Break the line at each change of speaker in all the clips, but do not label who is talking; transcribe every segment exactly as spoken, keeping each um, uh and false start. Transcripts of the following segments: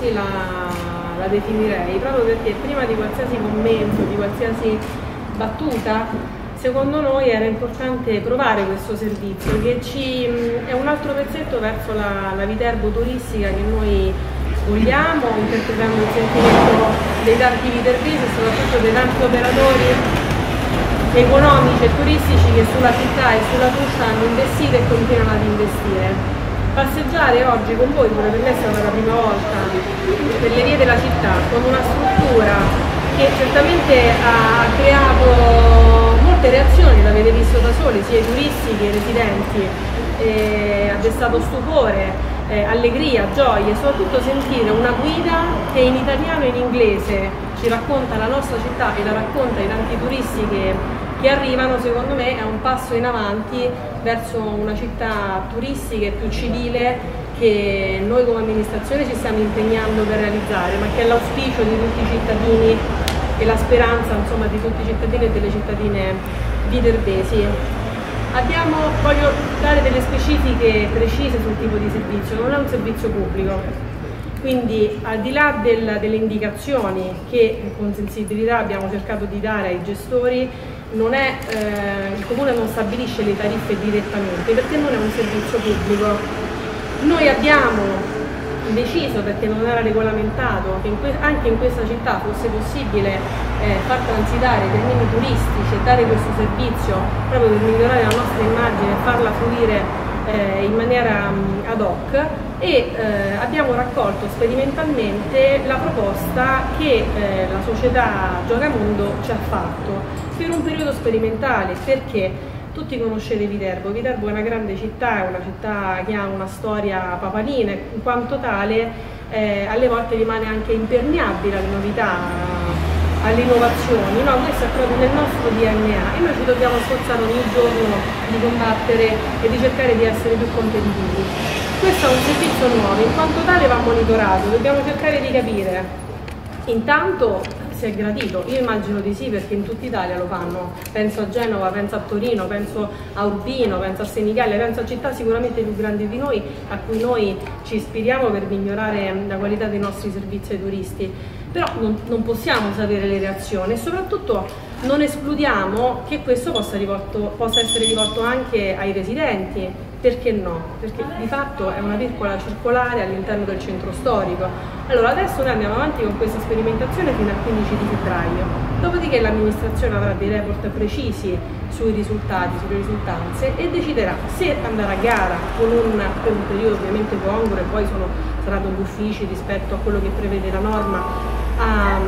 così la, la definirei, proprio perché prima di qualsiasi commento, di qualsiasi battuta, secondo noi era importante provare questo servizio, che ci, è un altro pezzetto verso la, la Viterbo turistica che noi vogliamo, interpretando il sentimento dei tanti viterbesi e soprattutto dei tanti operatori economici e turistici che sulla città e sulla Tuscia hanno investito e continuano ad investire. Passeggiare oggi con voi, pure per me è stata la prima volta, per le vie della città, con una struttura che certamente ha creato molte reazioni, l'avete visto da soli, sia i turisti che i residenti, eh, ha destato stupore, eh, allegria, gioia e soprattutto sentire una guida che in italiano e in inglese ci racconta la nostra città e la racconta ai tanti turisti che che arrivano. Secondo me è un passo in avanti verso una città turistica e più civile che noi come amministrazione ci stiamo impegnando per realizzare, ma che è l'auspicio di tutti i cittadini e la speranza, insomma, di tutti i cittadini e delle cittadine viterbesi. Abbiamo, voglio dare delle specifiche precise sul tipo di servizio, non è un servizio pubblico. Quindi al di là del, delle indicazioni che con sensibilità abbiamo cercato di dare ai gestori, non è, eh, il Comune non stabilisce le tariffe direttamente perché non è un servizio pubblico. Noi abbiamo deciso, perché non era regolamentato, che in anche in questa città fosse possibile eh, far transitare termini turistici e dare questo servizio proprio per migliorare la nostra immagine e farla fruire eh, in maniera um, ad hoc, e eh, abbiamo raccolto sperimentalmente la proposta che eh, la società Giocamondo ci ha fatto per un periodo sperimentale, perché tutti conoscete Viterbo. Viterbo è una grande città, è una città che ha una storia papalina e in quanto tale eh, alle volte rimane anche impermeabile alle novità, alle innovazioni. No, questo è proprio nel nostro D N A e noi ci dobbiamo sforzare ogni giorno di combattere e di cercare di essere più competitivi. Questo è un servizio nuovo, in quanto tale va monitorato, dobbiamo cercare di capire intanto se è gradito. Io immagino di sì, perché in tutta Italia lo fanno, penso a Genova, penso a Torino, penso a Urbino, penso a Senigallia, penso a città sicuramente più grandi di noi, a cui noi ci ispiriamo per migliorare la qualità dei nostri servizi ai turisti. Però non, non possiamo sapere le reazioni e soprattutto non escludiamo che questo possa, rivolto, possa essere rivolto anche ai residenti. Perché no? Perché di fatto è una piccola circolare all'interno del centro storico. Allora adesso noi andiamo avanti con questa sperimentazione fino al quindici di febbraio, dopodiché l'amministrazione avrà dei report precisi sui risultati, sulle risultanze e deciderà se andare a gara con un, per un periodo ovviamente congruo, e poi sono, saranno gli uffici rispetto a quello che prevede la norma a,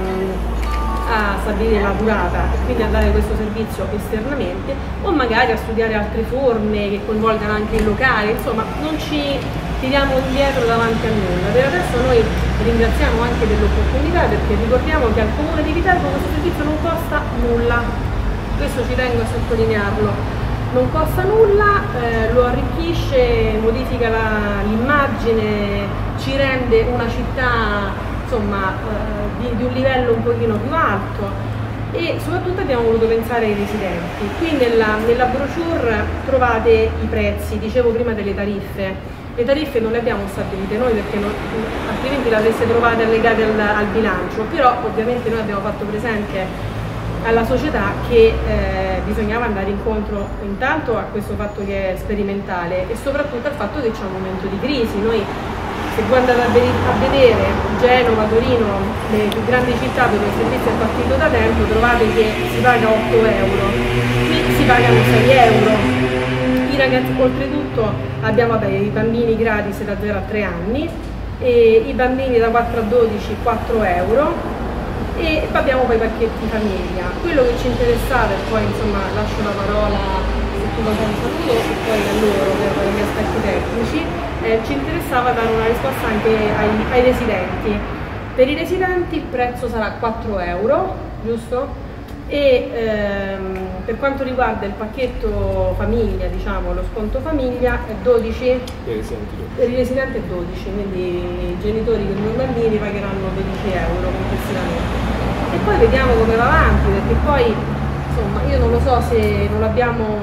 a stabilire la durata e quindi a dare questo servizio esternamente, o magari a studiare altre forme che coinvolgano anche il locale. Insomma, non ci tiriamo indietro davanti a nulla. Per adesso noi ringraziamo anche dell'opportunità, perché ricordiamo che al Comune di Viterbo questo servizio non costa nulla, questo ci tengo a sottolinearlo, non costa nulla, eh, lo arricchisce, modifica l'immagine, ci rende una città, insomma, eh, di, di un livello un pochino più alto, e soprattutto abbiamo voluto pensare ai residenti. Qui nella, nella brochure trovate i prezzi, dicevo prima delle tariffe. Le tariffe non le abbiamo stabilite noi perché non, altrimenti le avreste trovate allegate al, al bilancio, però ovviamente noi abbiamo fatto presente alla società che eh, bisognava andare incontro intanto a questo fatto che è sperimentale e soprattutto al fatto che c'è un momento di crisi. Noi, se voi andate a vedere Genova, Torino, le più grandi città dove il servizio è partito da tempo, trovate che si paga otto euro, qui si pagano sei euro. I ragazzi, oltretutto abbiamo vabbè, i bambini gratis da zero a tre anni, e i bambini da quattro a dodici quattro euro, e poi abbiamo poi i pacchetti famiglia. Quello che ci interessava, e poi insomma lascio la parola se tu lo pensi a loro e poi a loro per gli aspetti tecnici, eh, ci interessava dare una risposta anche ai, ai residenti. Per i residenti il prezzo sarà quattro euro, giusto? E ehm, per quanto riguarda il pacchetto famiglia, diciamo lo sconto famiglia è dodici, per i residenti è dodici, quindi i genitori con i bambini pagheranno dodici euro complessivamente. E poi vediamo come va avanti, perché poi insomma io non lo so se non abbiamo, non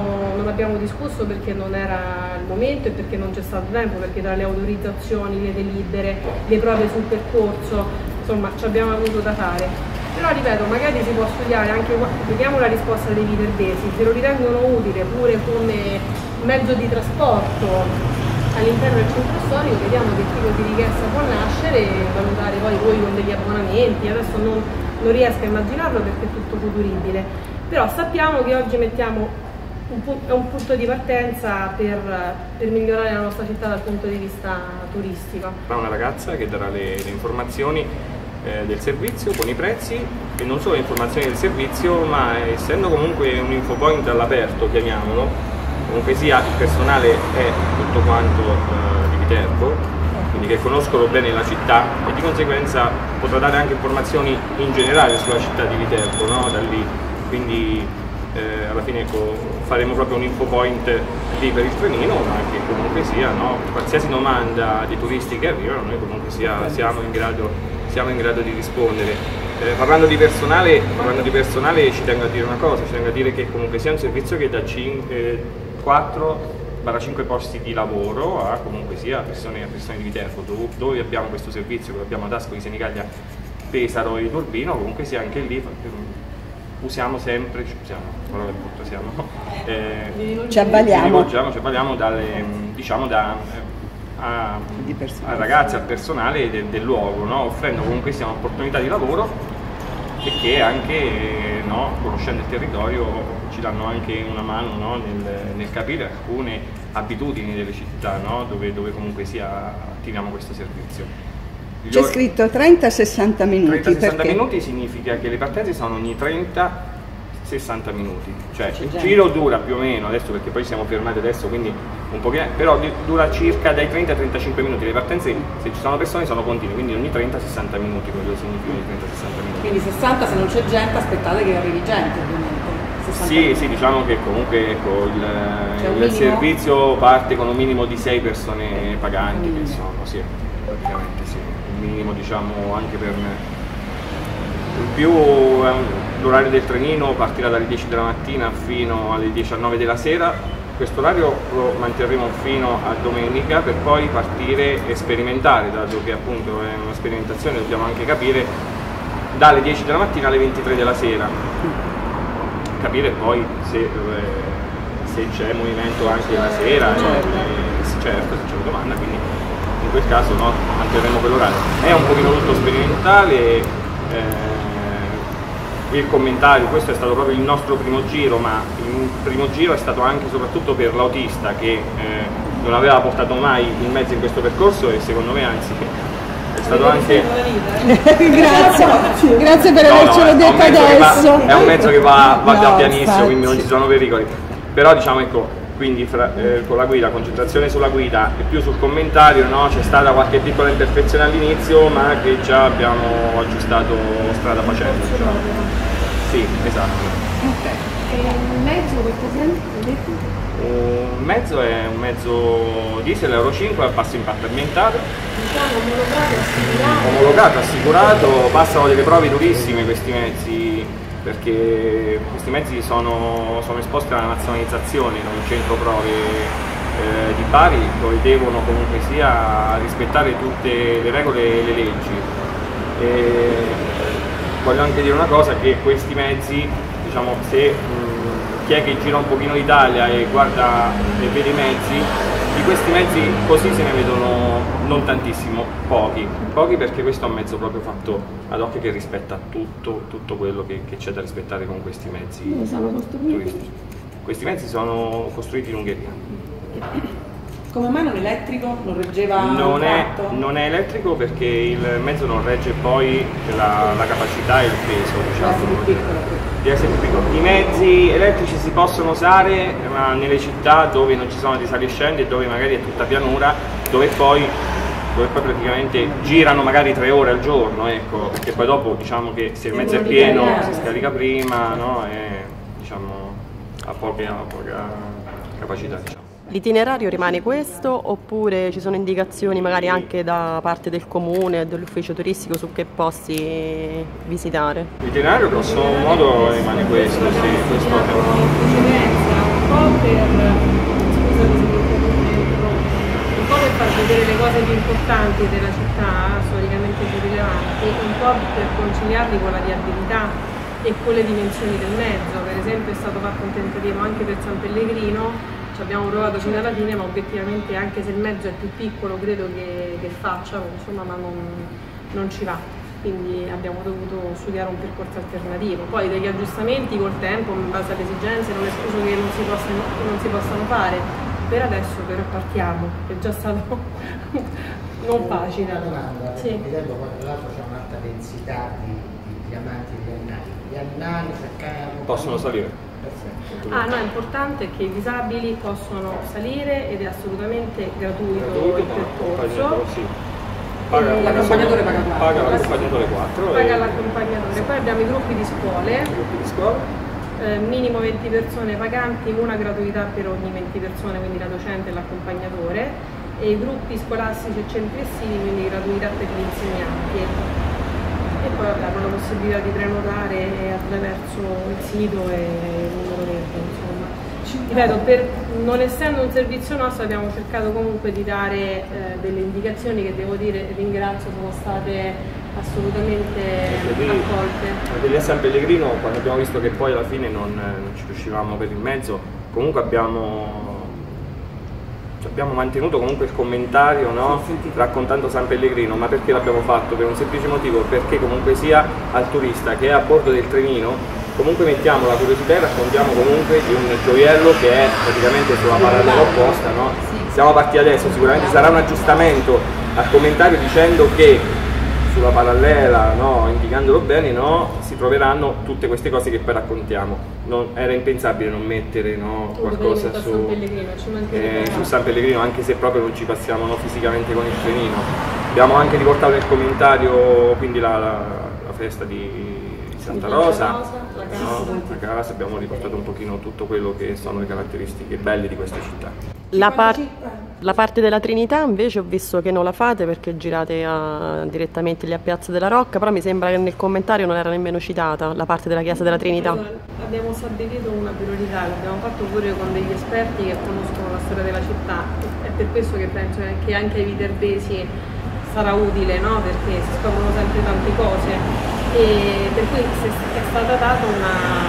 non abbiamo discusso perché non era il momento e perché non c'è stato tempo, perché tra le autorizzazioni, le delibere, le prove sul percorso, insomma ci abbiamo avuto da fare. Però ripeto, magari si può studiare anche, vediamo la risposta dei viterbesi, se lo ritengono utile pure come mezzo di trasporto all'interno del centro storico, vediamo che tipo di richiesta può nascere e valutare poi voi con degli abbonamenti. Adesso non, non riesco a immaginarlo perché è tutto futuribile, però sappiamo che oggi mettiamo un, è un punto di partenza per, per migliorare la nostra città dal punto di vista turistico.
Sarà una ragazza che darà le, le informazioni eh, del servizio con i prezzi, e non solo le informazioni del servizio, ma essendo comunque un info point all'aperto, chiamiamolo, comunque sia il personale è tutto quanto eh, di Viterbo, quindi che conoscono bene la città, e di conseguenza potrà dare anche informazioni in generale sulla città di Viterbo, no? Da lì, quindi eh, alla fine ecco, faremo proprio un info point lì per il trenino, ma che comunque sia, no? Qualsiasi domanda di turisti che arrivano noi comunque sia, siamo, in grado, siamo in grado di rispondere. Eh, parlando, di personale, parlando di personale ci tengo a dire una cosa, ci tengo a dire che comunque sia un servizio che da quattro cinque posti di lavoro a comunque sia persone, a persone di Viterbo, dove, dove abbiamo questo servizio, dove abbiamo ad Ascoli, Senigallia, Pesaro e Urbino, comunque sia anche lì usiamo sempre, usiamo, parola brutta, siamo, eh,
ci avvaliamo,
ci avvaliamo dalle, diciamo da, a, a ragazzi, al personale del, del luogo, no? Offrendo comunque sia un'opportunità di lavoro e che anche, no, conoscendo il territorio ci danno anche una mano, no, nel, nel capire alcune abitudini delle città, no, dove, dove comunque sia attiviamo questo servizio.
C'è scritto trenta sessanta minuti.
trenta sessanta minuti significa che le partenze sono ogni trenta sessanta minuti, cioè il giro dura più o meno, adesso perché poi siamo fermati adesso, quindi un po' che, però dura circa dai trenta ai trentacinque minuti. Le partenze, se ci sono persone, sono continue, quindi ogni trenta sessanta minuti, quello significa ogni trenta sessanta minuti.
Quindi sessanta, se non c'è gente aspettate che arrivi gente, ovviamente.
Sì, sì, diciamo che comunque ecco, il, il servizio parte con un minimo di sei persone paganti, che sono, sì, praticamente sì, il minimo diciamo anche per me. In più l'orario del trenino partirà dalle dieci della mattina fino alle diciannove della sera. Questo orario lo manterremo fino a domenica per poi partire e sperimentare, dato che appunto è una sperimentazione, dobbiamo anche capire dalle dieci della mattina alle ventitré della sera, capire poi se, eh, se c'è movimento anche la sera, certo, eh, certo se c'è una domanda, quindi in quel caso no, manterremo quell'orario. È un pochino tutto sperimentale. Eh, il commentario, questo è stato proprio il nostro primo giro, ma il primo giro è stato anche soprattutto per l'autista che eh, non aveva portato mai il mezzo in questo percorso, e secondo me anzi è stato anche
grazie, grazie per avercelo
no,
detto adesso.
Va, è un mezzo che va, va
no,
pianissimo,
infatti.
Quindi non ci sono pericoli, però diciamo ecco, quindi fra, eh, con la guida, concentrazione sulla guida e più sul commentario, no? C'è stata qualche piccola imperfezione all'inizio, ma che già abbiamo aggiustato strada facendo, diciamo. Sì, esatto.
Okay. E il mezzo, questo esempio?
Un mezzo è un mezzo diesel Euro cinque a basso impatto ambientale.
Diciamo omologato, assicurato.
Omologato, assicurato, passano delle prove durissime questi mezzi, perché questi mezzi sono, sono esposti alla nazionalizzazione da un centro prove eh, di Bari, dove devono comunque sia rispettare tutte le regole e le leggi. E voglio anche dire una cosa, che questi mezzi, diciamo, se mh, chi è che gira un pochino l'Italia e guarda e vede i mezzi, di questi mezzi così se ne vedono non tantissimo, pochi, pochi perché questo è un mezzo proprio fatto ad hoc che rispetta tutto, tutto quello che c'è da rispettare con questi mezzi turistici. Questi mezzi sono costruiti in Ungheria.
Come mai non elettrico? Non reggeva
non
un
è,
tratto?
non è elettrico perché il mezzo non regge poi la, la capacità e il peso, diciamo, di essere più piccolo. I mezzi elettrici si possono usare ma nelle città dove non ci sono dei saliscendi e dove magari è tutta pianura, dove poi, dove poi praticamente girano magari tre ore al giorno, ecco, perché poi dopo diciamo che se il mezzo è pieno si scarica prima, no? E diciamo ha poca, ha poca capacità, diciamo.
L'itinerario rimane questo oppure ci sono indicazioni magari anche da parte del comune e dell'ufficio turistico su che posti visitare?
L'itinerario grosso modo rimane questo, sì, questo è
un po' per importanti della città, storicamente più rilevanti, un po' per conciliarli con la viabilità e con le dimensioni del mezzo. Per esempio è stato fatto un tentativo anche per San Pellegrino, ci abbiamo provato fino alla fine, ma obiettivamente anche se il mezzo è più piccolo credo che, che facciano, insomma, ma non, non ci va. Quindi abbiamo dovuto studiare un percorso alternativo. Poi degli aggiustamenti col tempo, in base alle esigenze, non escluso che non si possano, non si possano fare. Per adesso però partiamo, è già stato non facile.
Una domanda,
sì.
vedendo qua tra l'altro c'è un'alta densità di, di diamanti e di annali. Gli annali cercano...
Possono salire.
Perfetto.
Ah no, è importante che i disabili possono salire ed è assolutamente gratuito,
Gratuito,
il percorso.
sì. Paga,
L'accompagnatore paga quattro.
Paga l'accompagnatore quattro.
Paga
e...
l'accompagnatore. Poi abbiamo i gruppi di scuole,
gruppi di scuola.
eh, minimo venti persone paganti, una gratuità per ogni venti persone, quindi la docente e l'accompagnatore, e i gruppi scolastici e centri estivi, quindi gratuità per gli insegnanti. E poi abbiamo la possibilità di prenotare attraverso il sito e il numero verde, insomma. Ripeto, per, non essendo un servizio nostro abbiamo cercato comunque di dare eh, delle indicazioni che devo dire, ringrazio, sono state assolutamente accolte.
Anche lì a San Pellegrino, quando abbiamo visto che poi alla fine non, non ci riuscivamo per il mezzo, comunque abbiamo, abbiamo mantenuto comunque il commentario, no? Raccontando San Pellegrino, ma perché l'abbiamo fatto? Per un semplice motivo, perché comunque sia al turista che è a bordo del trenino comunque mettiamo la curiosità e raccontiamo comunque di un gioiello che è praticamente sulla parallela opposta, no? Siamo partiti adesso, sicuramente sarà un aggiustamento al commentario dicendo che sulla parallela, no, indicandolo bene, no, si troveranno tutte queste cose che poi raccontiamo. Non, era impensabile non mettere, no, qualcosa su
San Pellegrino, ci
eh, su San Pellegrino, anche se proprio non ci passiamo, no, fisicamente con il trenino. Abbiamo anche riportato nel commentario quindi la, la, la festa di Santa Rosa, no? La casa, abbiamo riportato un pochino tutto quello che sono le caratteristiche belle di questa città.
La, par la parte della Trinità invece ho visto che non la fate perché girate a, direttamente lì a Piazza della Rocca, però mi sembra che nel commentario non era nemmeno citata la parte della Chiesa della Trinità.
Allora, abbiamo stabilito una priorità, l'abbiamo fatto pure con degli esperti che conoscono la storia della città, è per questo che penso che anche ai viterbesi sarà utile, no? Perché si scoprono sempre tante cose. E per cui è stata data una,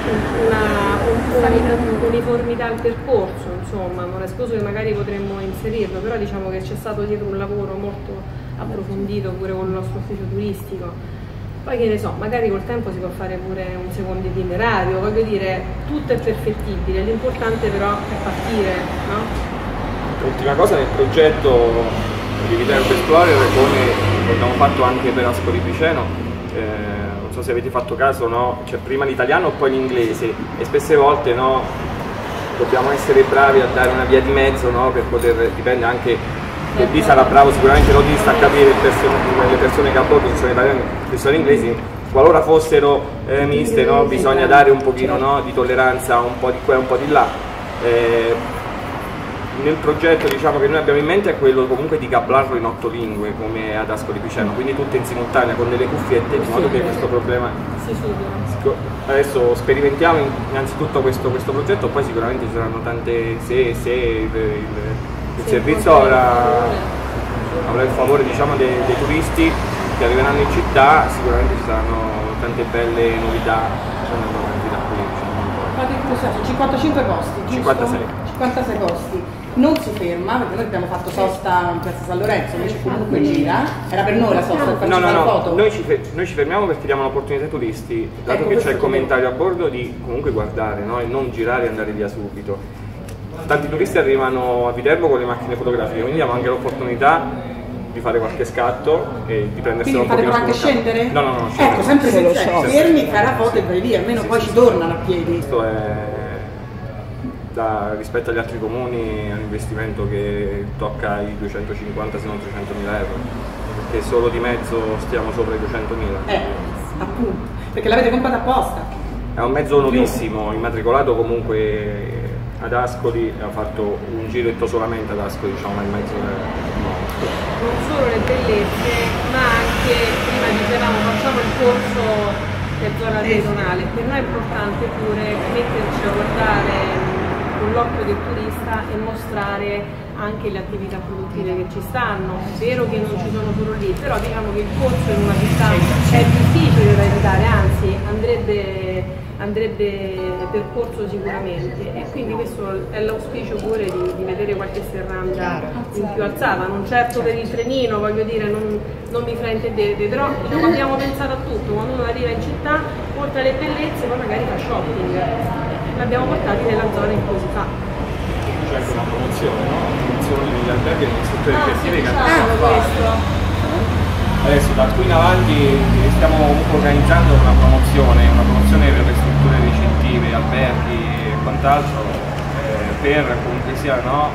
una, una uniformità al percorso, insomma, non è escluso che magari potremmo inserirlo, però diciamo che c'è stato dietro un lavoro molto approfondito pure con il nostro ufficio turistico. Poi che ne so, magari col tempo si può fare pure un secondo itinerario, voglio dire, tutto è perfettibile, l'importante però è partire, no?
Ultima cosa, nel progetto di Viterbo Explorer, come abbiamo fatto anche per Ascoli Piceno, Eh, non so se avete fatto caso, no? C'è prima l'italiano poi l'inglese e spesse volte, no, dobbiamo essere bravi a dare una via di mezzo, no, per poter, dipende anche, che lì sarà bravo sicuramente l'autista a capire le persone che a bordo sono italiane che sono inglesi, qualora fossero eh, miste, no, bisogna dare un pochino, no, di tolleranza un po' di qua e un po' di là. Eh, Nel progetto, diciamo, che noi abbiamo in mente è quello comunque di cablarlo in otto lingue come ad Ascoli Piceno, quindi tutte in simultanea con delle cuffiette, di modo che questo problema
Si supera.
adesso sperimentiamo innanzitutto questo, questo progetto, poi sicuramente ci saranno tante, se, se il, il, il servizio avrà, avrà il favore, diciamo, dei, dei turisti che arriveranno in città, sicuramente ci saranno tante belle novità, diciamo, da qui, diciamo,
cinquantacinque posti, giusto?
cinquantasei.
cinquantasei posti. Non si ferma, perché noi abbiamo fatto sosta in Piazza San Lorenzo, invece comunque gira. Era per noi la sosta, per farci
No, no,
fare
no,
foto.
noi ci, noi ci fermiamo perché diamo l'opportunità ai turisti, dato
Ecco,
che c'è
questo
il commentario a bordo, di comunque guardare, no? E non girare e andare via subito. Tanti turisti arrivano a Viterbo con le macchine fotografiche, quindi diamo anche l'opportunità di fare qualche scatto e di prenderselo un
Quindi
pochino
fate
sul
anche
mercato.
scendere?
No, no, no,
Ecco,
scendere.
sempre se
Sì,
cioè,
sì, sì.
fermi, fai la foto e vai via, almeno
Sì,
poi
sì,
ci
sì.
tornano a piedi.
Questo è, da, rispetto agli altri comuni, è un investimento che tocca i duecentocinquanta se non trecentomila euro, perché solo di mezzo stiamo sopra i duecentomila.
Eh, appunto, perché l'avete comprata apposta.
È un mezzo nuovissimo, immatricolato comunque ad Ascoli, ha fatto un giretto solamente ad Ascoli, diciamo, ma il mezzo è nuovo.
Non solo le bellezze, ma anche, prima dicevamo, facciamo il corso per zona regionale. Per noi è importante pure metterci a guardare con nell'occhio del turista e mostrare anche le attività produttive che ci stanno. È vero che non ci sono solo lì, però diciamo che il corso in una città è difficile da evitare, anzi andrebbe, andrebbe percorso sicuramente, e quindi questo è l'auspicio pure di, di vedere qualche serranda in più alzata, non certo per il trenino, voglio dire, non, non mi fraintendete, però diciamo, abbiamo pensato a tutto. Quando uno arriva in città, oltre alle bellezze, poi magari fa shopping, l'abbiamo portati nella zona in cui si fa.
C'è anche una promozione, no? La promozione degli alberghi e delle strutture
Ah,
ricreative
sì,
che
diciamo
andiamo a fare.
questo.
Adesso da qui in avanti stiamo comunque organizzando una promozione, una promozione per le strutture ricettive, alberghi e quant'altro, eh, per comunque sia no,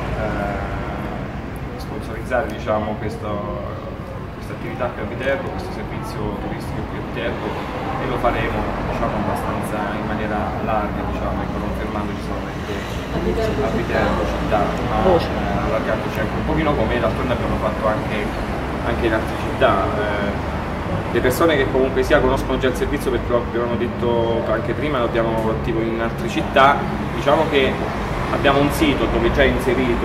eh, sponsorizzare diciamo, questa attività qui a Viterbo, questo servizio turistico qui a Viterbo, e lo faremo diciamo, abbastanza in maniera larga, diciamo, ecco, non fermandoci solamente a Viterbo città, ma eh, allargandoci anche un pochino, come d'altronde abbiamo fatto anche, anche in altre città. Eh, le persone che comunque sia conoscono già il servizio, perché lo abbiamo detto anche prima, lo abbiamo attivo in altre città, diciamo che abbiamo un sito dove già è inserito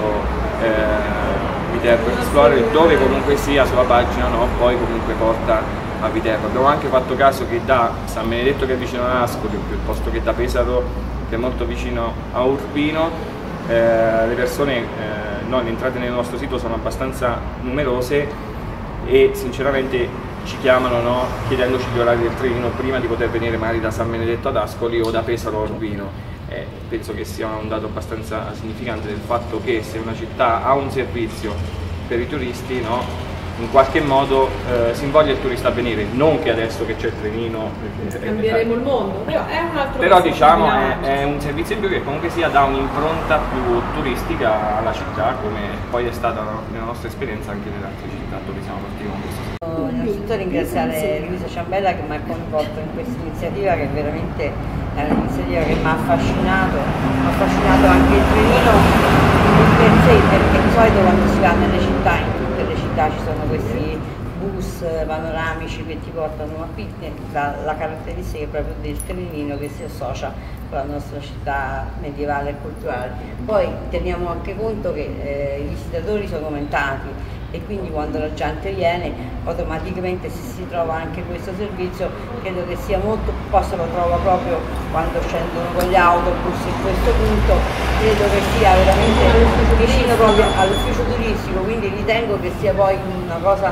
eh, Viterbo Explorer, dove comunque sia sulla pagina no, poi comunque porta a Viterbo. Abbiamo anche fatto caso che da San Benedetto, che è vicino a Ascoli, piuttosto che da Pesaro, che è molto vicino a Urbino, eh, le persone, eh, no, le entrate nel nostro sito sono abbastanza numerose e sinceramente ci chiamano no, chiedendoci gli orari del trenino prima di poter venire magari da San Benedetto ad Ascoli o da Pesaro a Urbino. Eh, penso che sia un dato abbastanza significante del fatto che se una città ha un servizio per i turisti, no, in qualche modo eh, si invoglia il turista a venire, non che adesso che c'è il trenino
cambieremo il mondo, però è un altro
però diciamo è, è un servizio in più che comunque sia dà un'impronta più turistica alla città, come poi è stata nella nostra esperienza anche nelle altre città dove siamo partiti con questo.
Innanzitutto ringraziare Luisa Ciambella che mi ha coinvolto in questa iniziativa, che veramente è un'iniziativa che mi ha affascinato, mi ha affascinato anche il trenino per sé, perché di solito quando si va nelle città, in tutte le città ci sono questi bus panoramici che ti portano a picnic, la, la caratteristica è proprio del trenino che si associa con la nostra città medievale e culturale. Poi teniamo anche conto che eh, i visitatori sono aumentati e quindi quando la gente viene automaticamente se si trova anche questo servizio credo che sia molto, posto lo trovo proprio quando scendono con gli autobus in questo punto, credo che sia veramente vicino proprio all'ufficio turistico, quindi ritengo che sia poi una cosa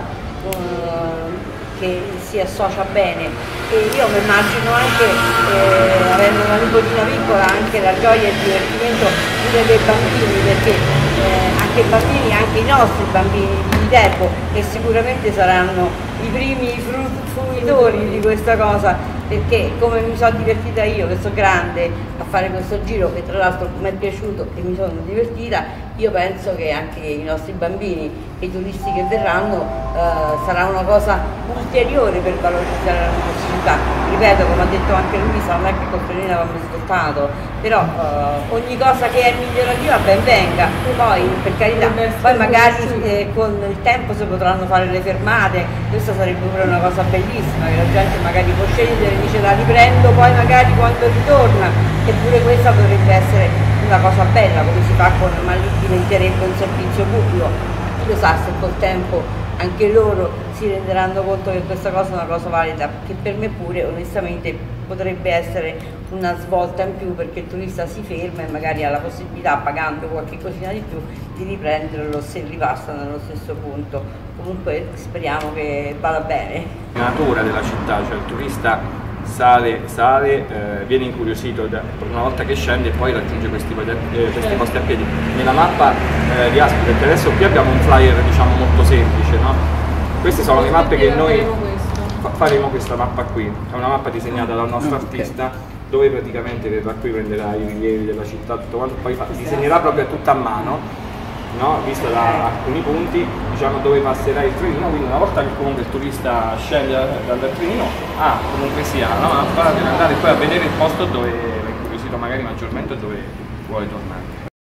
uh, che si associa bene, e io mi immagino anche, eh, avendo una nipotina piccola, anche la gioia e il divertimento pure dei bambini, perché eh, anche i bambini, anche i nostri bambini di Viterbo, che sicuramente saranno i primi fruitori di questa cosa, perché come mi sono divertita io, che sono grande, a fare questo giro, che tra l'altro mi è piaciuto e mi sono divertita, io penso che anche i nostri bambini e i turisti che verranno eh, sarà una cosa ulteriore per valorizzare la nostra città. Ripeto, come ha detto anche Luisa, non è che col trenino avevamo ascoltato, però eh, ogni cosa che è migliorativa ben venga, poi per carità, poi magari eh, con il tempo si potranno fare le fermate, questa sarebbe pure una cosa bellissima, che la gente magari può scendere, dice la riprendo poi magari quando ritorna, eppure questa dovrebbe essere una cosa bella, come si fa con, ma lì diventerebbe un servizio pubblico. Chi lo sa se col tempo anche loro si renderanno conto che questa cosa è una cosa valida, che per me pure onestamente potrebbe essere una svolta in più, perché il turista si ferma e magari ha la possibilità, pagando qualche cosina di più, di riprenderlo se ripassa nello stesso punto. Comunque speriamo che vada bene.
La natura della città, cioè il turista sale, sale eh, viene incuriosito da, una volta che scende e poi raggiunge questi, eh, questi posti a piedi. Nella mappa eh, di Ascoli, perché adesso qui abbiamo un flyer diciamo molto semplice, no? Queste sono le mappe che noi fa, faremo questa mappa qui, è una mappa disegnata dal nostro artista, dove praticamente verrà qui, prenderà i rilievi della città, tutto quanto, poi fa, disegnerà proprio a tutta a mano, no? Vista da alcuni punti, diciamo, dove passerà il trenino, quindi una volta che comunque il turista scende dal, dal trenino ha comunque sia la mappa per andare poi a vedere il posto dove è incuriosito magari maggiormente e dove vuole tornare.